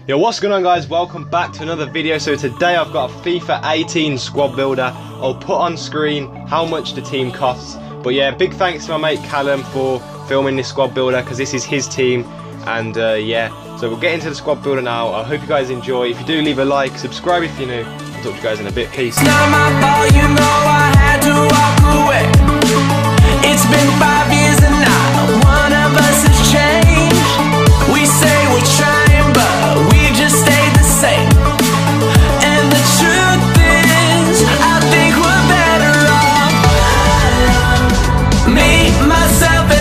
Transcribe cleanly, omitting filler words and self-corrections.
Yo, what's going on guys? Welcome back to another video. So today I've got a FIFA 18 squad builder. I'll put on screen how much the team costs. But yeah, big thanks to my mate Callum for filming this squad builder because this is his team. And yeah, so we'll get into the squad builder now. I hope you guys enjoy. If you do, leave a like, subscribe if you're new. I'll talk to you guys in a bit. Peace. It's not my fault, you know I had to walk away. It's been 5 years and not one of us has changed. We say we're trying, but we just stayed the same. And the truth is, I think we're better off. Me, myself,